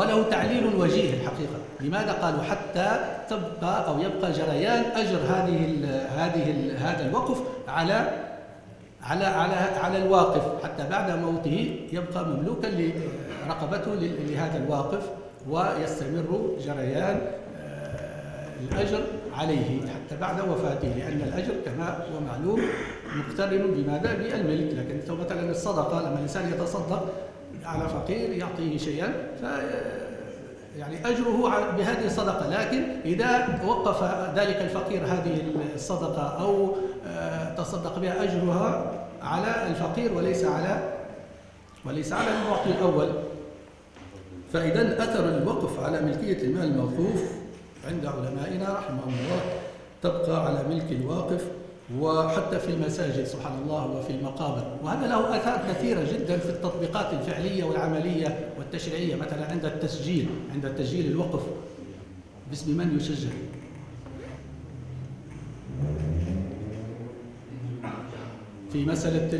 وله تعليل وجيه الحقيقة. لماذا قالوا حتى تبقى أو يبقى جريان أجر هذا الوقف على الواقف، حتى بعد موته يبقى مملوكا لرقبته لهذا الواقف، ويستمر جريان الأجر عليه حتى بعد وفاته، لأن الأجر كما هو معلوم مقترن بماذا؟ بالملك. لكن مثلا الصدقة لما الإنسان يتصدق على فقير يعطيه شيئا يعني أجره بهذه الصدقة، لكن إذا وقف ذلك الفقير هذه الصدقة أو تصدق بها أجرها على الفقير وليس على المعطي الأول. فإذا أثر الوقف على ملكية المال الموقوف عند علمائنا رحمهم الله تبقى على ملك الواقف، وحتى في المساجد سبحان الله وفي المقابر. وهذا له آثار كثيرة جدا في التطبيقات الفعلية والعملية والتشريعية. مثلا عند التسجيل الوقف باسم من يسجل؟ في مسألة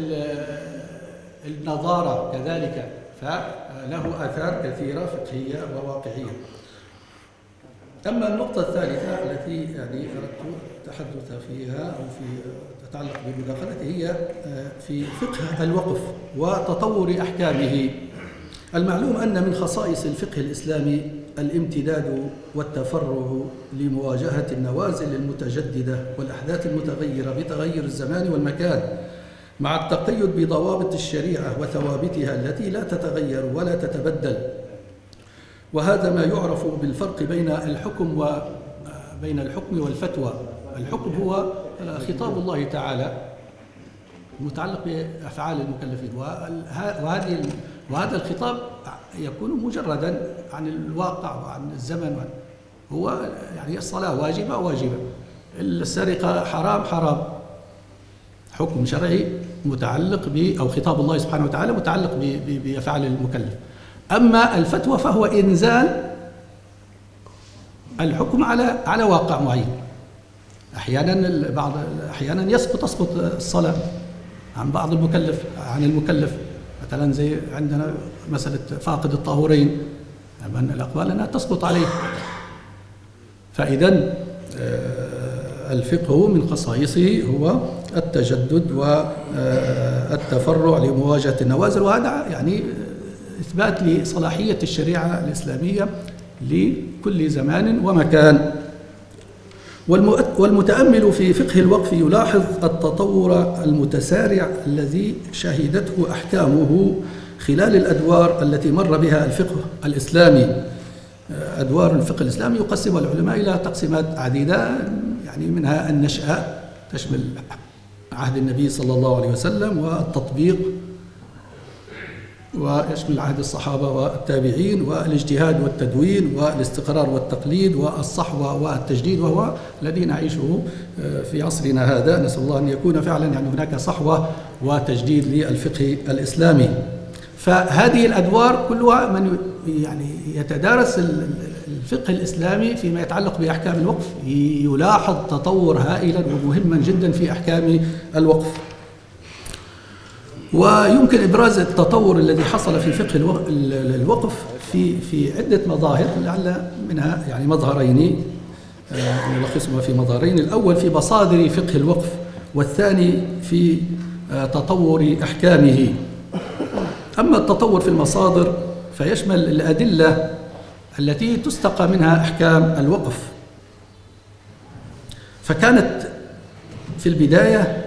النظارة كذلك، فله آثار كثيرة فقهية وواقعية. أما النقطة الثالثة التي يعني أردت التحدث فيها أو في تتعلق بمداخلته هي في فقه الوقف وتطور أحكامه. المعلوم أن من خصائص الفقه الإسلامي الامتداد والتفرغ لمواجهة النوازل المتجددة والأحداث المتغيرة بتغير الزمان والمكان، مع التقيد بضوابط الشريعة وثوابتها التي لا تتغير ولا تتبدل. وهذا ما يعرف بالفرق بين الحكم والفتوى. الحكم هو خطاب الله تعالى متعلق بأفعال المكلفين، وهذا الخطاب يكون مجردا عن الواقع وعن الزمن. هو يعني الصلاة واجبة، السرقة حرام، حكم شرعي متعلق أو خطاب الله سبحانه وتعالى متعلق بأفعال المكلف. أما الفتوى فهو إنزال الحكم على واقع معين. أحيانا تسقط الصلاة عن المكلف، مثلا زي عندنا مسألة فاقد الطهورين، من الأقوال أنها تسقط عليه. فإذا الفقه من خصائصه هو التجدد والتفرع لمواجهة النوازل، وهذا يعني إثبات لصلاحية الشريعة الإسلامية لكل زمان ومكان. والمتأمل في فقه الوقف يلاحظ التطور المتسارع الذي شهدته أحكامه خلال الأدوار التي مر بها الفقه الإسلامي. أدوار الفقه الإسلامي يقسمها العلماء إلى تقسيمات عديدة، يعني منها النشأة تشمل عهد النبي صلى الله عليه وسلم، والتطبيق ويشمل عهد الصحابة والتابعين، والاجتهاد والتدوين، والاستقرار والتقليد، والصحوة والتجديد، وهو الذي نعيشه في عصرنا هذا. نسأل الله أن يكون فعلا يعني هناك صحوة وتجديد للفقه الإسلامي. فهذه الأدوار كلها من يعني يتدارس الفقه الإسلامي فيما يتعلق بأحكام الوقف يلاحظ تطور هائلا ومهما جدا في أحكام الوقف. ويمكن إبراز التطور الذي حصل في فقه الوقف في عدة مظاهر، لعل منها يعني مظهرين نلخصهما في مظهرين. الأول في مصادر فقه الوقف، والثاني في تطور أحكامه. أما التطور في المصادر فيشمل الأدلة التي تستقى منها أحكام الوقف. فكانت في البداية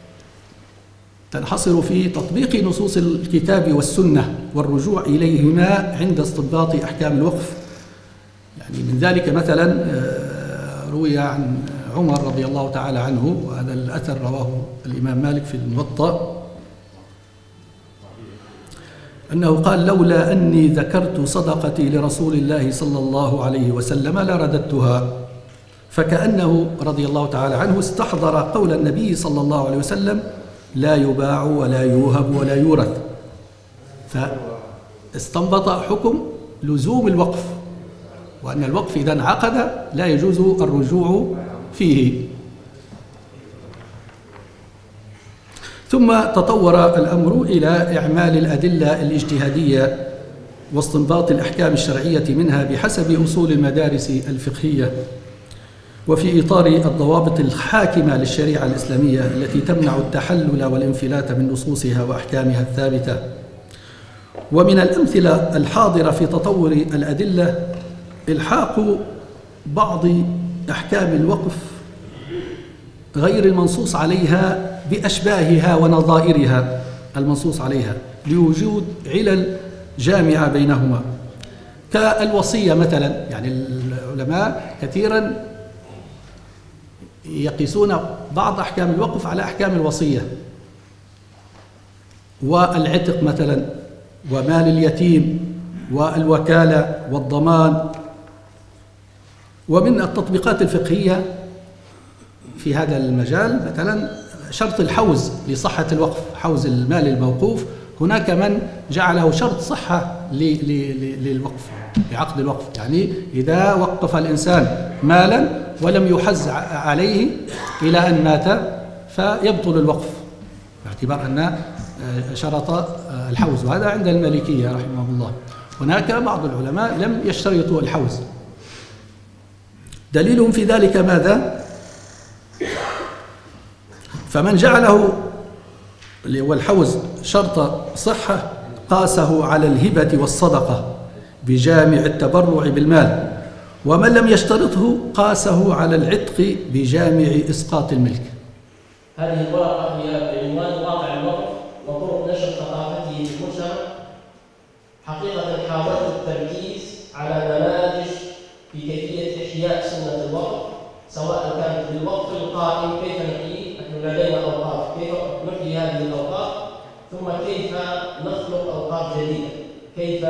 تنحصر في تطبيق نصوص الكتاب والسنة والرجوع إليهما عند استنباط أحكام الوقف. يعني من ذلك مثلا روي عن عمر رضي الله تعالى عنه، وهذا الأثر رواه الإمام مالك في الموطأ، أنه قال: لولا أني ذكرت صدقتي لرسول الله صلى الله عليه وسلم لرددتها. فكأنه رضي الله تعالى عنه استحضر قول النبي صلى الله عليه وسلم: لا يباع ولا يوهب ولا يورث. فاستنبط حكم لزوم الوقف، وأن الوقف إذا انعقد لا يجوز الرجوع فيه. ثم تطور الأمر إلى إعمال الأدلة الاجتهادية واستنباط الأحكام الشرعية منها بحسب أصول المدارس الفقهية، وفي إطار الضوابط الحاكمة للشريعة الإسلامية التي تمنع التحلل والانفلات من نصوصها وأحكامها الثابتة. ومن الأمثلة الحاضرة في تطور الأدلة إلحاق بعض أحكام الوقف غير المنصوص عليها بأشباهها ونظائرها المنصوص عليها لوجود علل جامعة بينهما، كالوصية مثلا. يعني العلماء كثيرا يقيسون بعض أحكام الوقف على أحكام الوصية، والعتق مثلا، ومال اليتيم، والوكالة والضمان. ومن التطبيقات الفقهية في هذا المجال مثلا شرط الحوز لصحة الوقف، حوز المال الموقوف. هناك من جعله شرط صحة للوقف، لعقد الوقف. يعني إذا وقف الإنسان مالا ولم يحز عليه إلى أن مات فيبطل الوقف، باعتبار أن شرط الحوز، وهذا عند المالكية رحمه الله. هناك بعض العلماء لم يشترطوا الحوز. دليلهم في ذلك ماذا؟ فمن جعله اللي هو الحوز شرط صحة قاسه على الهبة والصدقة بجامع التبرع بالمال، ومن لم يشترطه قاسه على العتق بجامع إسقاط الملك. هذه الورقة هي بعنوان واقع الوقف وطرق نشر ثقافته في المجتمع. حقيقة حاولت التركيز على نماذج في كيفية إحياء سنة الوقف، سواء كانت بالوقف القائم كيف نحييه، نحن لدينا أوقاف، كيف نحيي هذه الأوقاف، ثم كيف نخلق أوقاف جديدة، كيف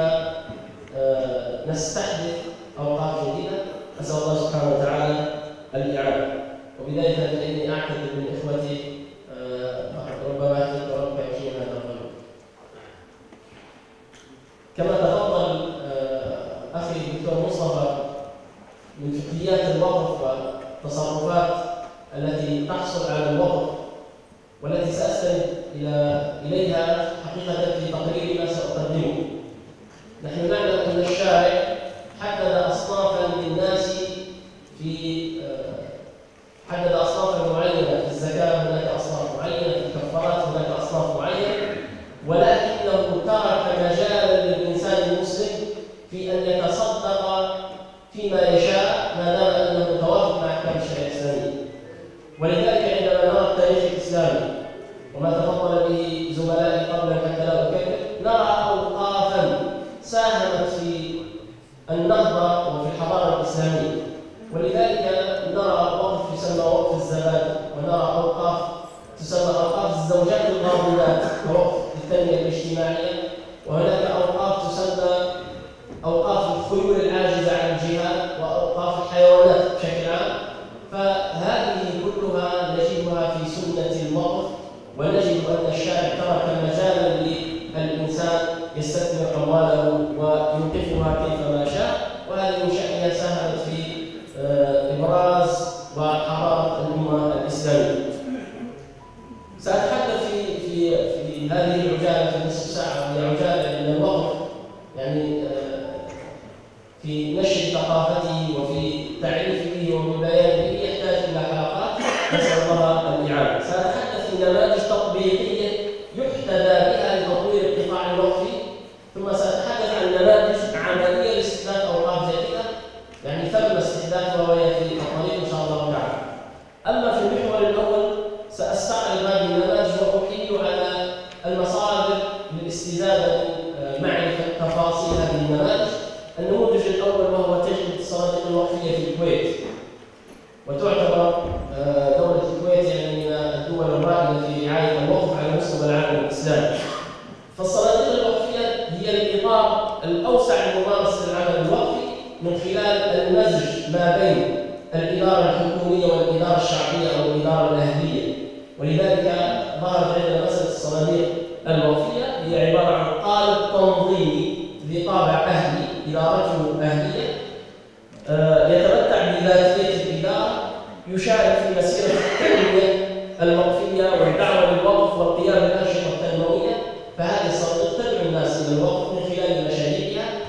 نستحدث أوقاف جديدة. أسأل الله سبحانه وتعالى الإعانة. وبداية فإني أعتذر من إخوتي ربما تذكروا كيفية هذا الرجل. كما تفضل أخي الدكتور مصطفى من فقهيات الوقف والتصرفات التي تحصل على الوقف والتي سأستند إليها حقيقة في تقرير ما سأقدمه. نحن نعلم أن الشارع حدد أصنافا للناس حدد أصنافا معينة في الزكاة، هناك أصناف معينة، في الكفارات هناك أصناف معينة، ولكنه ترك مجالا للإنسان المسلم في أن يتصدق فيما يشاء ما دام أنه متوافق مع أحكام الشريعة الإسلامية. ولذلك عندما نرى التاريخ الإسلامي وما تفضل به زملائي قبل حتى لا أكرر، نرى أوقافا ساهمت في النهضة وفي الحضارة الإسلامية. ولذلك نرى وقف يسمى وقف الزبادي، ونرى أوقاف تسمى أوقاف الزوجات الغاضبات كوقف للتنمية الاجتماعية، وهناك أوقاف تسمى أوقاف الخيول العاجزة عن الجهاد، وأوقاف الحيوانات بشكل عام. فهذه كلها نجدها في سنة الوقف، ونجد أن الشارع ترك مجالا للإنسان يستثمر أمواله ويوقفها كيفما شاء، وهذه من شأنها ساهمت في إبراز وحضارة الأمة الإسلامية. سأتحدث في هذه العجالة في نصف ساعة، هي عجالة من الوقف يعني في نشر ثقافته وفي تعريف به وبيان به يحتاج إلى حلقات، نسأل الله الإعانة. سأتحدث في نماذج تطبيقية يحتذى بها لتطوير القطاع الوقفي، ثم سأتحدث عن نماذج عملية لاستحداث أوقاف جديدة، يعني ثم استحداثها وهي في الطريق إن شاء الله تعالى. أما في المحور الأول سأستعرض هذه النماذج وأحيل على المصادر للاستزادة من معرفة تفاصيل هذه النماذج. النموذج الأول وهو تجربة الصناديق الوقفية في الكويت، وتعتبر دولة الكويت يعني من الدول الرائدة في رعاية الوقف على مستوى العالم الإسلامي. فالصناديق الوقفية هي الإطار الأوسع لممارسة العمل الوقفي من خلال المزج ما بين الإدارة الحكومية والإدارة الشعبية أو الإدارة الأهلية. ولذلك ظهرت عندنا مسألة الصناديق الوقفية، هي عبارة عن قالب تنظيمي ذي طابع أهلي، إدارته أهلية، يتمتع بذاتية الإدارة، يشارك في مسيرة التنمية الوقفية والدعوة للوقف والقيام بالأنشطة التنموية. فهذه الصناديق تدعو الناس إلى الوقف من خلال مشاريعها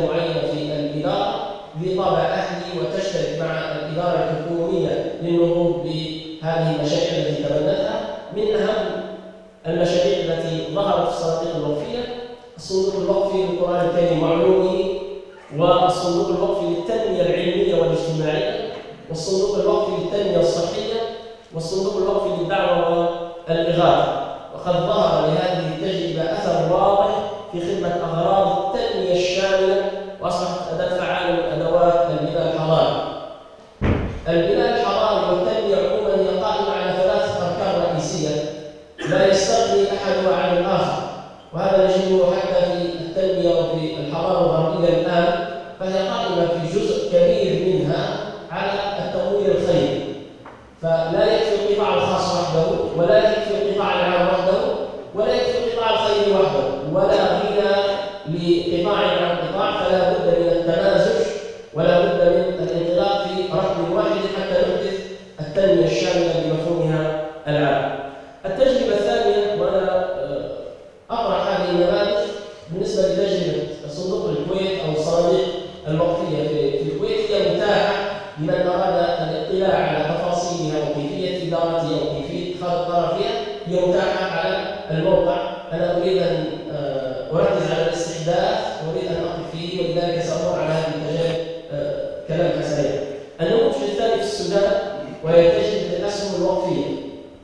معينة في الإدارة ذي طابع أهلي وتشترك مع الإدارة الحكومية للنهوض بهذه المشاريع التي تبنتها. من أهم المشاريع التي ظهرت في الصناديق الوقفية الصندوق الوقفي للقرآن الكريم وعلومه، والصندوق الوقفي للتنمية العلمية والاجتماعية، والصندوق الوقفي للتنمية الصحية، والصندوق الوقفي للدعوة والإغاثة. وقد ظهر لهذه التجربة أثر واضح في خدمة أغراض التنمية الشاملة، وأصبحت أداة فعالة من أدوات البناء الحضاري. البناء الحضاري والتنمية عموما هي قائمة على 3 أركان رئيسية لا يستغني أحدها عن الآخر، وهذا نجده حتى في التنمية وفي الحضارة الغربية الآن، فهي قائمة في جزء كبير منها على التمويل الخيري. فلا يكفي القطاع الخاص وحده، ولا يكفي القطاع العام وحده، ولا يكفي القطاع الخيري وحده، ولا غنى لقطاع عن قطاع، فلا بد من التمازج ولا بد من الانطلاق في ركب واحد حتى نحدث التنمية الشاملة بمفهومها العام. التجربة الثانية، وأنا أطرح هذه النماذج بالنسبة لتجربة صندوق الكويت أو الصناديق الوقفية في الكويت، هي متاحة لمن أراد الاطلاع على تفاصيلها وكيفية إدارتها وكيفية اتخاذ القرار فيها. هي متاحة على الموقع. أنا أريد أن أركز على الاستحداث وأريد أن أقف فيه، ولذلك سأمر على هذه التجارب كلام حسنين. النموذج الثاني في السودان وهي تجربة الأسهم الوقفية.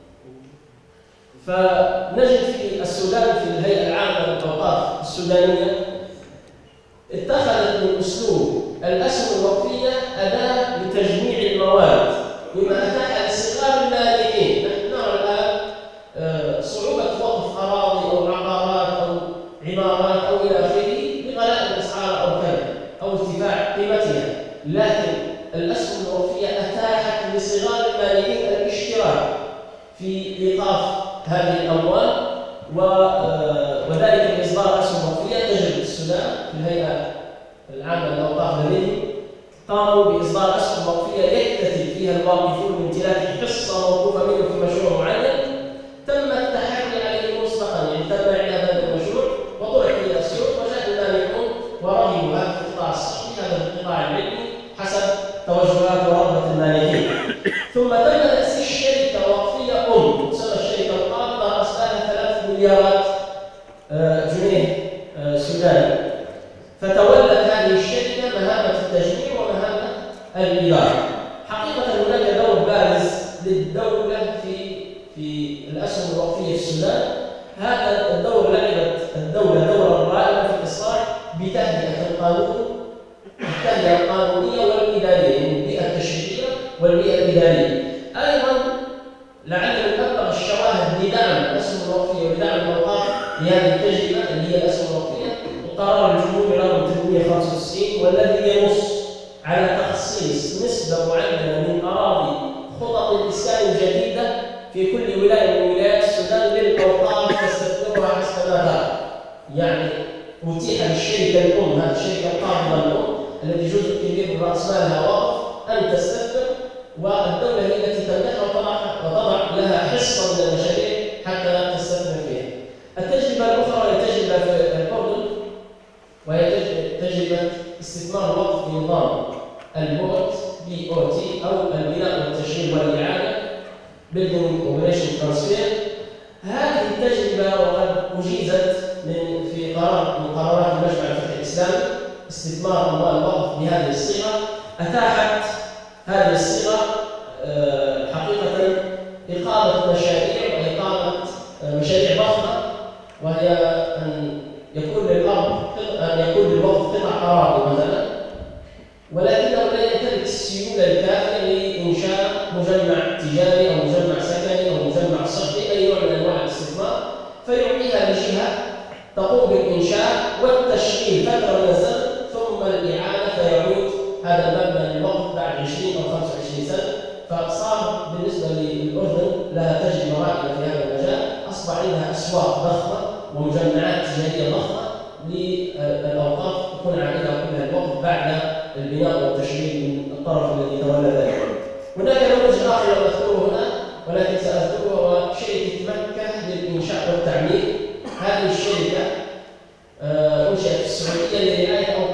فنجد في السودان في الهيئة العامة للأوقاف السودانية اتخذت من أسلوب الأسهم الوقفية أداة لتجميع المواد مما أتاح لاستغلال المالكين. نحن نرى الآن صعوبة وقف أراضي أو عقارات أو عمارات أو إلى آخره بغلاء الأسعار أو كذا أو ارتفاع قيمتها، لكن الأسهم الوقفية أتاحت لصغار المالكين الاشتراك في إيقاف هذه الأموال، وذلك بإصدار أسهم وقفية. تجربة السودان في الهيئة العامة للأوقاف لديهم قاموا بإصدار أسهم وقفية يكتتب فيها الواقفون بامتلاك حصة موقوفة منه في مشروع معين، تم التحري عليه مسبقا، يعني تم إعلان هذا المشروع وطرح إلى السوق، وجاء المالكون ورغبوا هذا في القطاع الصحي، هذا في القطاع العلمي حسب توجهات ورغبة المالكين. ثم تم تأسيس شركة وقفية تسمى الشركة القابضة، رأس مالها 3 مليارات جنيه سوداني. فتولت هذه الشركة مهمة التجميع ومهمة الإدارة. حقيقة هناك دور بارز للدولة في الأسهم الوقفية في السودان. هذا الدور لعبت الدولة دورا رائعا في الإصلاح بتهيئة القانون، التهيئة القانونية والإدارية، يعني البيئة التشريعية والبيئة الإدارية. أيضا لعل من أكبر الشواهد لدعم الأسهم الوقفية ولدعم الأوقاف لهذه التجربة اللي هي الأسهم الوقفية القرار الجمهوري رقم 895، والذي ينص على تخصيص نسبة معينة من أراضي خطط الإسكان الجديدة في كل ولاية من ولايات السودان للأوقاف تستثمرها حسب ما ترى. يعني أتيح للشركة الأم، هذه الشركة القابضة الأم التي جزء كبير من رأس مالها وقف، أن تستثمر، والدولة هي التي تمنحها وتضع لها حصة من المشاريع حتى تستثمر فيها. التجربة الأخرى هي تجربة في الأردن، وهي تجربة استثمار الوقف بنظام البوت BOT أو البناء والتشغيل والإعادة Building Operation Transfer. هذه التجربة وقد أجيزت في قرار من قرارات المجمع الفقهي الإسلامي استثمار أموال الوقف بهذه الصيغة. أتاحت هذه الصيغة حقيقة إقامة مشاريع وإقامة مشاريع ضخمة، وهي أن يكون للوقف قطع أراضي مثلا، ولكنه لا يمتلك السيولة الكافية لإنشاء مجمع تجاري أو مجمع سكني أو مجمع صحي، أي نوع من أنواع الاستثمار، فيعطيها لجهة تقوم بالإنشاء والتشغيل فترة من الزمن ثم الإعادة، فيعود هذا المبنى للوقف بعد 20 أو 25 سنة. فصار بالنسبة للأردن لها تجربة رائعة في هذا المجال، أصبح عندها أسواق ضخمة ومجمعات تجارية ضخمة للأوقاف تكون عائدة كلها الوقف بعد البناء والتشغيل من الطرف الذي تولى ذلك. هناك نموذج آخر لا أذكره هنا ولكن سأذكره، هو شركة مكة للإنشاء والتعمير. هذه الشركة أنشئت في السعودية لرعاية أوقاف الحرم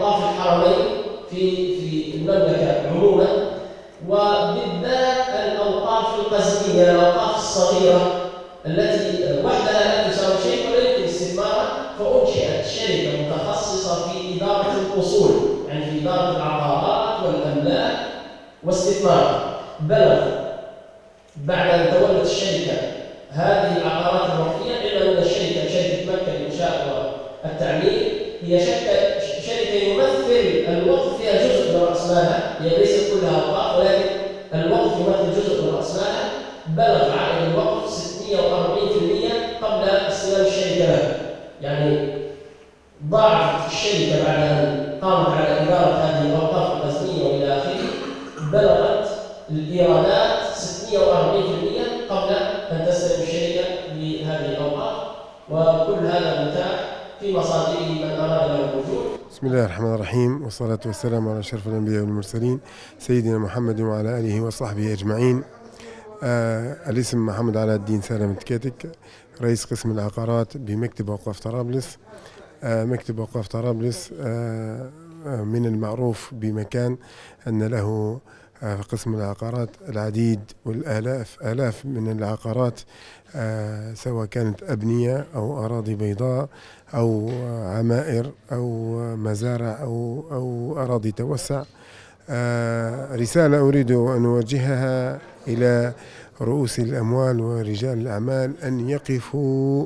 الحرمين في المملكة عموما، وبالذات الأوقاف القزمية، الأوقاف الصغيرة التي وحدها لا تساوي شيء ولا يمكن استثمارها، فأنشئت شركة متخصصة في إدارة الأصول، يعني في إدارة العقارات والأملاك واستثمارها. بلغ بعد أن تولت الشركة هذه العقارات الوقفية، علما أن شركة مكة للإنشاء والتعمير هي شركة يمثل الوقف فيها جزء من رأس مالها، هي ليست كلها أوقاف ولكن الوقف يمثل جزء من رأس مالها. بلغ عائد الوقف 640% قبل استلام الشركة له، يعني ضاعفت الشركة بعد أن قامت على إدارة هذه الأوقاف القزمية وإلى آخره، بلغت الإيرادات 640% قبل أن تستلم الشركة بهذه الأوقاف، وكل هذا متاح في مصادره من أراد له الوجود. بسم الله الرحمن الرحيم، والصلاة والسلام على أشرف الأنبياء والمرسلين سيدنا محمد وعلى آله وصحبه أجمعين. الاسم محمد علاء الدين سالم تكاتك، رئيس قسم العقارات بمكتب أوقاف طرابلس. مكتب أوقاف طرابلس من المعروف بمكان أن له في قسم العقارات العديد والآلاف من العقارات، سواء كانت أبنية أو أراضي بيضاء أو عمائر أو مزارع أو أراضي توسع. رسالة أريد أن أوجهها إلى رؤوس الأموال ورجال الأعمال أن يقفوا،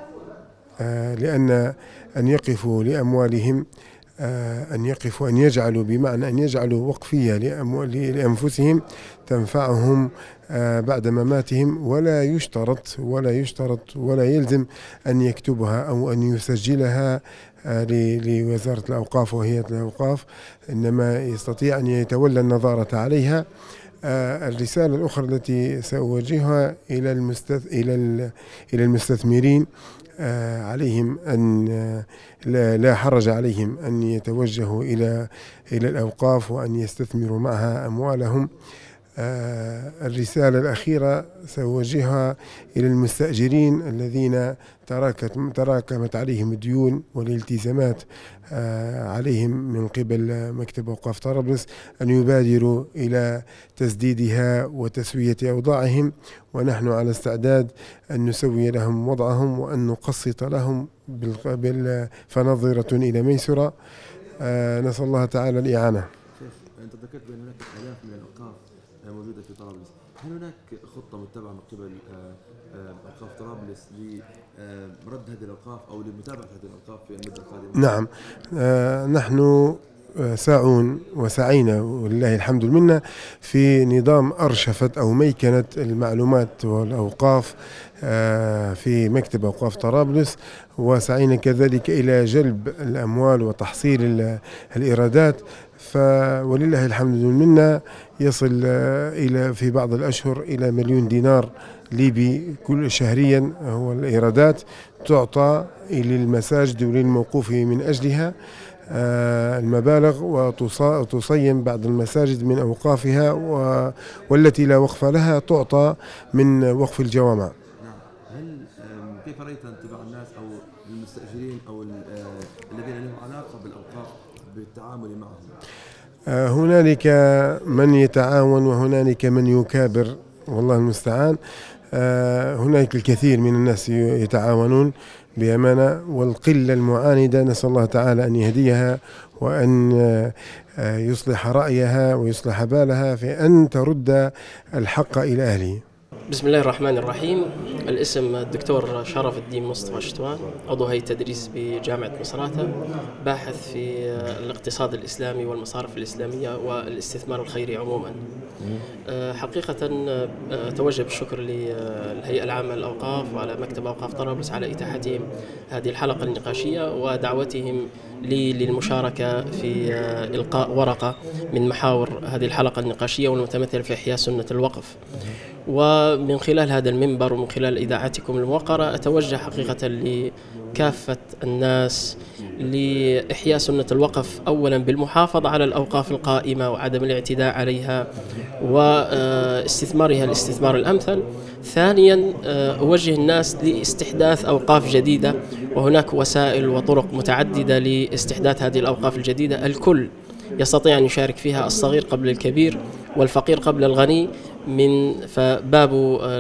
أن يقفوا لأموالهم، أن يجعلوا، بمعنى أن يجعلوا وقفية لأنفسهم تنفعهم بعد مماتهم، ولا يشترط ولا يلزم أن يكتبها أو أن يسجلها لوزارة الأوقاف وهيئة الأوقاف، إنما يستطيع أن يتولى النظارة عليها. الرسالة الأخرى التي سأوجهها إلى المستثمرين، عليهم أن لا حرج عليهم أن يتوجهوا إلى الأوقاف وأن يستثمروا معها أموالهم. الرسالة الأخيرة سأوجهها إلى المستأجرين الذين تراكمت عليهم الديون والالتزامات عليهم من قبل مكتب أوقاف طرابلس، أن يبادروا إلى تسديدها وتسوية أوضاعهم، ونحن على استعداد أن نسوي لهم وضعهم وأن نقسط لهم فنظرة إلى ميسرة. نسأل الله تعالى الإعانة. شيخ، أنت ذكرت بأن هناك آلاف من الأوقاف موجودة في طرابلس، هل هناك خطة متبعة من قبل أوقاف طرابلس لرد هذه الأوقاف أو لمتابعة هذه الأوقاف في المدة القادمة؟ نعم، نحن ساعون وسعينا ولله الحمد والمنة في نظام أرشفة أو ميكنة المعلومات والأوقاف في مكتب أوقاف طرابلس، وسعينا كذلك إلى جلب الأموال وتحصيل الإيرادات، ولله الحمد والمنة يصل إلى في بعض الأشهر إلى 1,000,000 دينار ليبي كل شهريا هو الإيرادات تعطى للمساجد وللموقوف من أجلها المبالغ، وتصين بعض المساجد من أوقافها، والتي لا وقف لها تعطى من وقف الجوامع. نعم. هل كيف رأيت انطباع الناس أو المستأجرين أو الذين لهم علاقة بالأوقاف بالتعامل معهم؟ هنالك من يتعاون وهنالك من يكابر، والله المستعان. هناك الكثير من الناس يتعاونون بأمانة، والقلة المعاندة نسأل الله تعالى أن يهديها وأن يصلح رأيها ويصلح بالها في أن ترد الحق إلى أهله. بسم الله الرحمن الرحيم. الاسم الدكتور شرف الدين مصطفى شتوان، عضو هيئة تدريس بجامعة مصراتة، باحث في الاقتصاد الإسلامي والمصارف الإسلامية والاستثمار الخيري عموما. حقيقة توجه بالشكر للهيئة العامة للأوقاف وعلى مكتب أوقاف طرابلس على إتاحتهم هذه الحلقة النقاشية ودعوتهم لي للمشاركة في إلقاء ورقة من محاور هذه الحلقة النقاشية والمتمثل في إحياء سنة الوقف. ومن خلال هذا المنبر ومن خلال إذاعتكم الموقرة أتوجه حقيقة كافة الناس لإحياء سنة الوقف، أولا بالمحافظة على الأوقاف القائمة وعدم الاعتداء عليها واستثمارها الاستثمار الأمثل. ثانيا أوجه الناس لاستحداث أوقاف جديدة، وهناك وسائل وطرق متعددة لاستحداث هذه الأوقاف الجديدة. الكل يستطيع أن يشارك فيها، الصغير قبل الكبير والفقير قبل الغني، فباب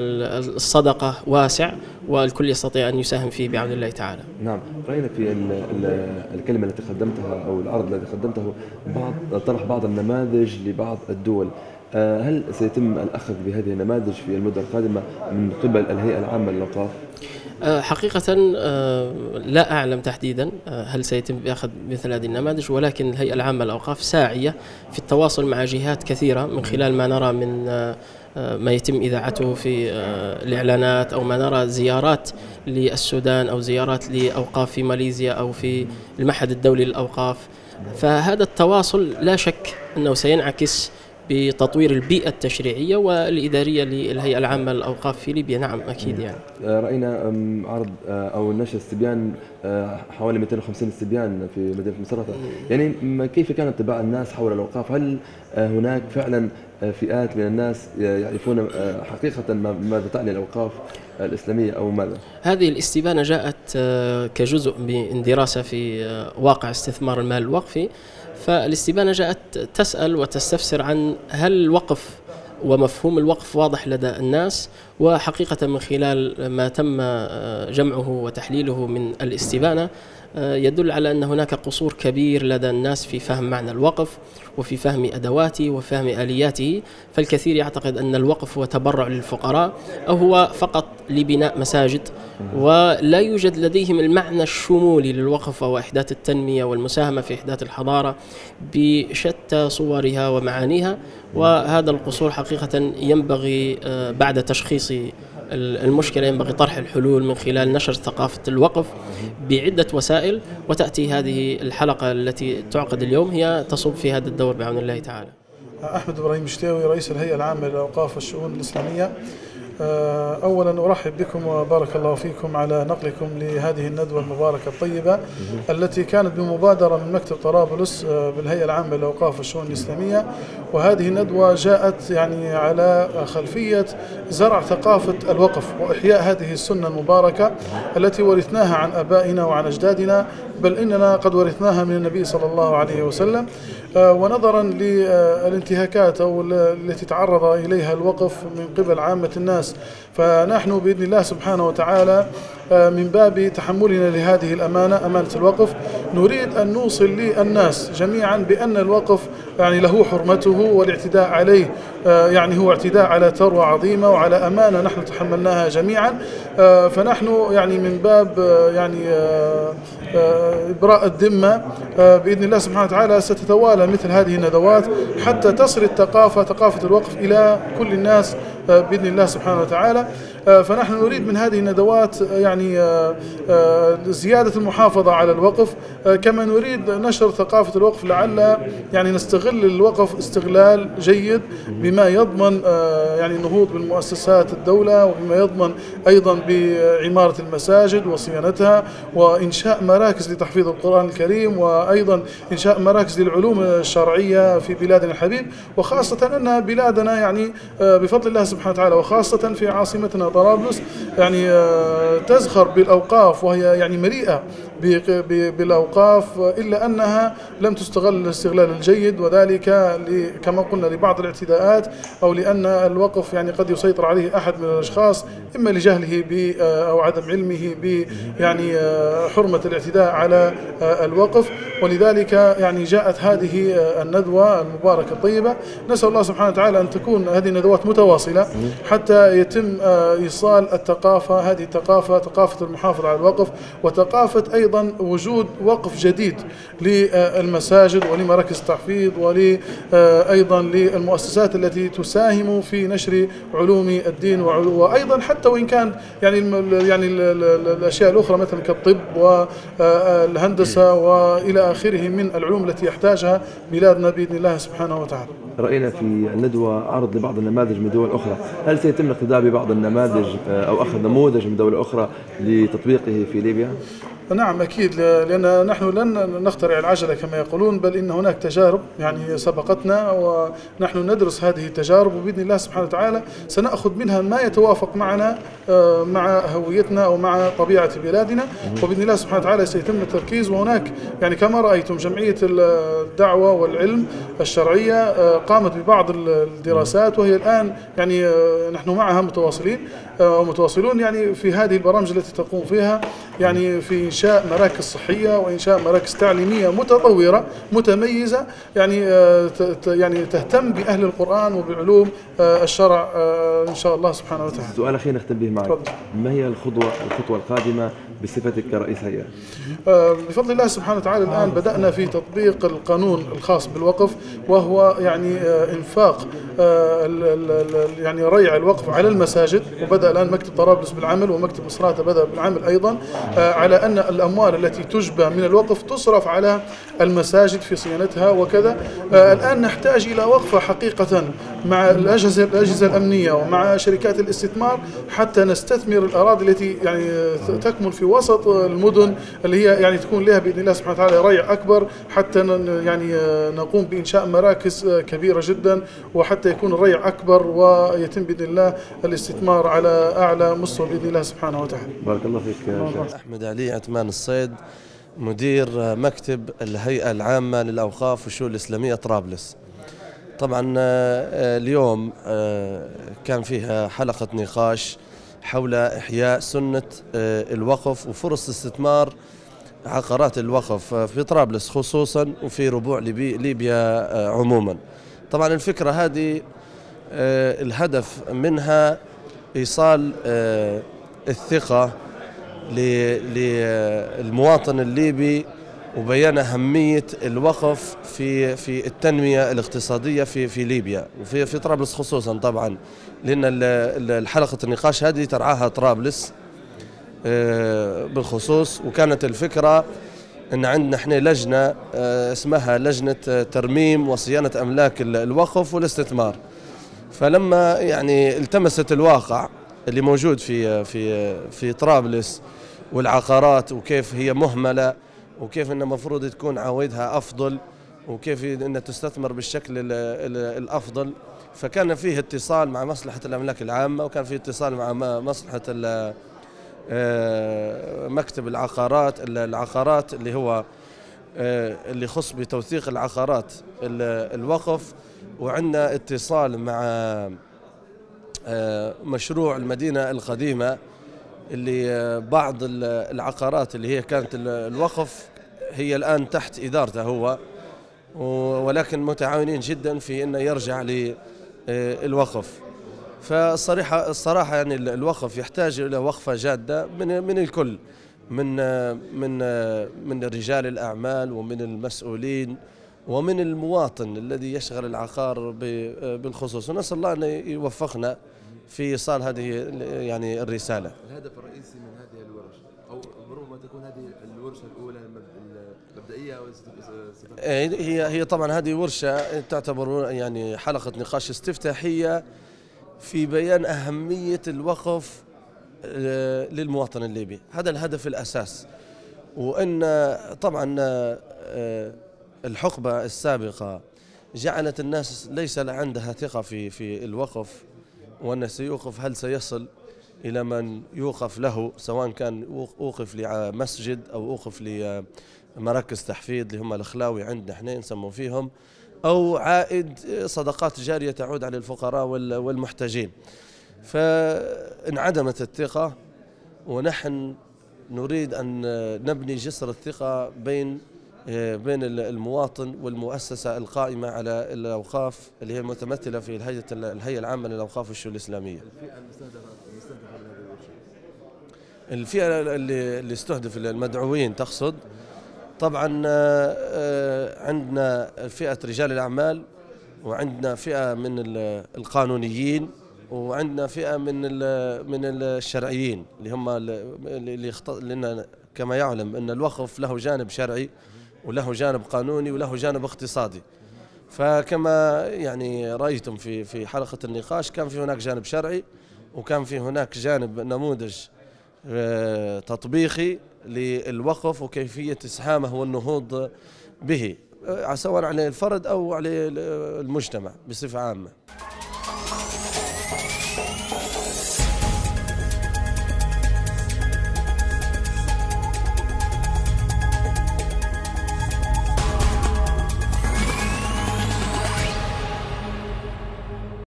الصدقة واسع والكل يستطيع أن يساهم فيه بعون الله تعالى. نعم، رأينا في الكلمة التي قدمتها أو العرض الذي قدمته طرح بعض النماذج لبعض الدول. هل سيتم الأخذ بهذه النماذج في المدة القادمة من قبل الهيئة العامة للأوقاف؟ حقيقة لا أعلم تحديدا هل سيتم بأخذ مثل هذه النماذج، ولكن الهيئة العامة للأوقاف ساعية في التواصل مع جهات كثيرة من خلال ما نرى من ما يتم إذاعته في الإعلانات، أو ما نرى زيارات للسودان أو زيارات لأوقاف في ماليزيا أو في المعهد الدولي للأوقاف. فهذا التواصل لا شك أنه سينعكس بتطوير البيئة التشريعية والإدارية للهيئة العامة للأوقاف في ليبيا. نعم أكيد. يعني رأينا عرض أو نشر استبيان حوالي 250 استبيان في مدينة مصراتة. يعني كيف كان انطباع الناس حول الأوقاف؟ هل هناك فعلا فئات من الناس يعرفون حقيقة ماذا تعني الأوقاف الإسلامية أو ماذا؟ هذه الاستبانة جاءت كجزء من دراسة في واقع استثمار المال الوقفي. فالاستبانة جاءت تسأل وتستفسر عن هل الوقف ومفهوم الوقف واضح لدى الناس، وحقيقة من خلال ما تم جمعه وتحليله من الاستبانة يدل على أن هناك قصور كبير لدى الناس في فهم معنى الوقف وفي فهم أدواته وفهم آلياته. فالكثير يعتقد أن الوقف هو تبرع للفقراء أو هو فقط لبناء مساجد، ولا يوجد لديهم المعنى الشمولي للوقف وهو إحداث التنمية والمساهمة في إحداث الحضارة بشتى صورها ومعانيها. وهذا القصور حقيقة ينبغي بعد تشخيص المشكلة ينبغي طرح الحلول من خلال نشر ثقافة الوقف بعدة وسائل، وتأتي هذه الحلقة التي تعقد اليوم هي تصب في هذا الدور بعون الله تعالى. أحمد إبراهيم مشتاوي، رئيس الهيئة العامة للأوقاف والشؤون الإسلامية. أولا أرحب بكم وبارك الله فيكم على نقلكم لهذه الندوة المباركة الطيبة التي كانت بمبادرة من مكتب طرابلس بالهيئة العامة للأوقاف والشؤون الإسلامية. وهذه الندوة جاءت يعني على خلفية زرع ثقافة الوقف وإحياء هذه السنة المباركة التي ورثناها عن آبائنا وعن أجدادنا، بل إننا قد ورثناها من النبي صلى الله عليه وسلم. ونظرا للانتهاكات أو التي تعرض إليها الوقف من قبل عامة الناس، فنحن بإذن الله سبحانه وتعالى من باب تحملنا لهذه الأمانة، أمانة الوقف، نريد أن نوصل للناس جميعا بأن الوقف يعني له حرمته، والاعتداء عليه يعني هو اعتداء على ثروة عظيمة وعلى أمانة نحن تحملناها جميعا. فنحن يعني من باب يعني إبراء الذمة بإذن الله سبحانه وتعالى ستتوالى مثل هذه الندوات حتى تصل ثقافة الوقف إلى كل الناس بإذن الله سبحانه وتعالى. فنحن نريد من هذه الندوات يعني زيادة المحافظة على الوقف، كما نريد نشر ثقافة الوقف، لعل يعني نستغل الوقف استغلال جيد بما يضمن يعني النهوض بالمؤسسات الدولة، وبما يضمن أيضا بعمارة المساجد وصيانتها، وإنشاء مراكز لتحفيظ القرآن الكريم، وأيضا إنشاء مراكز للعلوم الشرعية في بلادنا الحبيب، وخاصة أن بلادنا يعني بفضل الله سبحانه وتعالى وخاصة في عاصمتنا طرابلس يعني تزخر بالأوقاف، وهي يعني مليئة بالأوقاف، إلا أنها لم تستغل الاستغلال الجيد، وذلك كما قلنا لبعض الاعتداءات، أو لأن الوقف يعني قد يسيطر عليه أحد من الأشخاص إما لجهله أو عدم علمه يعني حرمة الاعتداء على الوقف. ولذلك يعني جاءت هذه الندوة المباركة الطيبة. نسأل الله سبحانه وتعالى أن تكون هذه الندوات متواصلة حتى يتم إيصال الثقافة، هذه الثقافة، ثقافة المحافظة على الوقف، وثقافة أيضا وجود وقف جديد للمساجد ولمراكز التحفيظ وأيضا للمؤسسات التي تساهم في نشر علوم الدين، وأيضا حتى وإن كان يعني الأشياء الأخرى مثل كالطب والهندسة وإلى آخره من العلوم التي يحتاجها بلادنا بإذن الله سبحانه وتعالى. رأينا في الندوة عرض لبعض النماذج من دول أخرى، هل سيتم الاقتداء ببعض النماذج أو أخذ نموذج من دولة أخرى لتطبيقه في ليبيا؟ نعم أكيد، لأن نحن لن نخترع العجلة كما يقولون، بل إن هناك تجارب يعني سبقتنا ونحن ندرس هذه التجارب، وبإذن الله سبحانه وتعالى سنأخذ منها ما يتوافق معنا مع هويتنا أو مع طبيعة بلادنا، وبإذن الله سبحانه وتعالى سيتم التركيز. وهناك يعني كما رأيتم جمعية الدعوة والعلم الشرعية قامت ببعض الدراسات، وهي الآن يعني نحن معها متواصلون يعني في هذه البرامج التي تقوم فيها، يعني في إنشاء مراكز صحية وإنشاء مراكز تعليمية متطورة متميزة، يعني تهتم بأهل القرآن وبعلوم الشرع إن شاء الله سبحانه وتعالى. سؤال أخير نختم به معك، ما هي الخطوة القادمة بصفتك كرئيس هيئة؟ بفضل الله سبحانه وتعالى الآن بدأنا في تطبيق القانون الخاص بالوقف، وهو يعني إنفاق يعني ريع الوقف على المساجد، وبدأ الآن مكتب طرابلس بالعمل ومكتب مصراتة بدأ بالعمل أيضا على أن الأموال التي تجبى من الوقف تصرف على المساجد في صيانتها وكذا. الآن نحتاج إلى وقفة حقيقة مع الأجهزة الأمنية ومع شركات الاستثمار حتى نستثمر الأراضي التي يعني تكمن في وسط المدن اللي هي يعني تكون لها بإذن الله سبحانه وتعالى ريع أكبر، حتى يعني نقوم بإنشاء مراكز كبيرة جدا، وحتى يكون الريع أكبر ويتم بإذن الله الاستثمار على أعلى مستوى بإذن الله سبحانه وتعالى. بارك الله فيك. أحمد علي عثمان الصيد، مدير مكتب الهيئة العامة للأوقاف والشؤون الإسلامية طرابلس. طبعا اليوم كان فيها حلقة نقاش حول إحياء سنة الوقف وفرص استثمار عقارات الوقف في طرابلس خصوصا وفي ربوع ليبيا عموما. طبعا الفكرة هذه الهدف منها إيصال الثقة للمواطن الليبي وبيان أهمية الوقف في التنمية الاقتصادية في ليبيا وفي طرابلس خصوصا، طبعا لأن الحلقة النقاش هذه ترعاها طرابلس بالخصوص. وكانت الفكرة أن عندنا احنا لجنة اسمها لجنة ترميم وصيانة أملاك الوقف والاستثمار، فلما يعني التمست الواقع اللي موجود في طرابلس والعقارات وكيف هي مهملة وكيف إن المفروض تكون عوائدها أفضل وكيف إنها تستثمر بالشكل الأفضل، فكان فيه اتصال مع مصلحة الأملاك العامة، وكان فيه اتصال مع مصلحة مكتب العقارات اللي هو اللي يخص بتوثيق العقارات الوقف، وعندنا اتصال مع مشروع المدينة القديمة اللي بعض العقارات اللي هي كانت الوقف هي الآن تحت إدارته هو، ولكن متعاونين جدا في أنه يرجع للوقف. فالصراحة يعني الوقف يحتاج إلى وقفة جادة من الكل، من رجال الأعمال ومن المسؤولين ومن المواطن الذي يشغل العقار بالخصوص، ونسأل الله أن يوفقنا في إيصال هذه يعني الرسالة. الهدف الرئيسي من هذه الورش أو ربما تكون هذه الورشة الأولى المبدئية هي طبعا هذه ورشة تعتبر يعني حلقة نقاش استفتاحية في بيان أهمية الوقف للمواطن الليبي، هذا الهدف الأساس. وأن طبعا الحقبة السابقة جعلت الناس ليس عندها ثقة في الوقف، وأن سيوقف هل سيصل إلى من يوقف له، سواء كان أوقف لمسجد أو أوقف لمراكز تحفيظ اللي هم الأخلاوي عندنا احنا نسموا فيهم، أو عائد صدقات جارية تعود على الفقراء والمحتاجين. فانعدمت الثقة، ونحن نريد أن نبني جسر الثقة بين المواطن والمؤسسة القائمة على الأوقاف اللي هي متمثلة في الهيئة العامة للأوقاف والشؤون الإسلامية. الفئة اللي استهدف المدعوين تقصد، طبعا عندنا فئة رجال الأعمال، وعندنا فئة من القانونيين، وعندنا فئة من الشرعيين اللي هم لأن كما يعلم أن الوقف له جانب شرعي وله جانب قانوني وله جانب اقتصادي. فكما يعني رأيتم في حلقة النقاش كان في هناك جانب شرعي، وكان في هناك جانب نموذج تطبيقي للوقف وكيفية إسهامه والنهوض به سواء على الفرد أو على المجتمع بصفة عامة.